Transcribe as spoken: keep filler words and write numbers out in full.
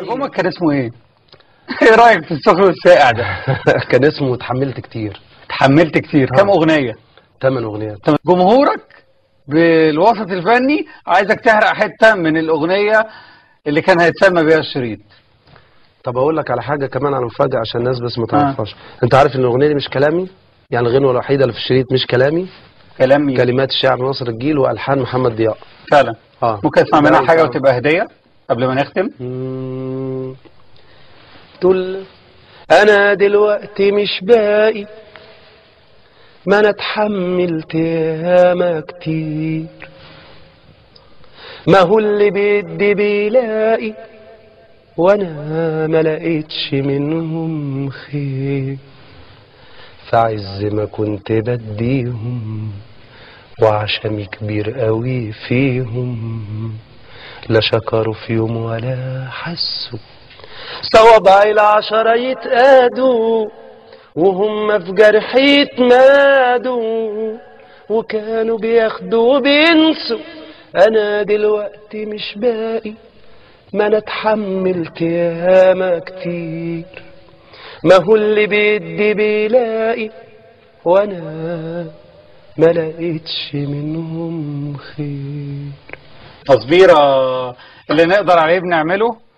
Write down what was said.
ألبومك كان اسمه ايه؟ ايه رأيك في السخن والساقع ده؟ كان اسمه اتحملت كتير. اتحملت كتير، كام اغنية؟ ثمان اغنيات. جمهورك بالوسط الفني عايزك تحرق حتة من الاغنية اللي كان هيتسمى بيها الشريط. طب اقول لك على حاجة كمان على مفاجأة عشان الناس بس ما آه. تعرفهاش. انت عارف ان الاغنية دي مش كلامي؟ يعني الغنوة الوحيدة اللي في الشريط مش كلامي. كلام مين؟ كلمات الشاعر ناصر الجيل والحان محمد ضياء. فعلا. اه ممكن اسمع منها ده حاجة انت- وتبقى هدية قبل ما نختم؟ مم. تقول انا دلوقتي مش باقي، ما انا اتحملت ياما كتير، ما هو اللي بيدي بيلاقي وانا ما لقيتش منهم خير، فعز ما كنت بديهم وعشمي كبير قوي فيهم، لا شكروا في يوم ولا حسوا صوابع العشرة يتقادوا وهم في جرحي يتمادوا، وكانوا بياخدوا وبينسوا. انا دلوقتي مش باقي، ما انا اتحملت ياما كتير، ما هو اللي بيدي بيلاقي وانا ما لقيتش منهم خير. تصبيرة اللي نقدر عليه بنعمله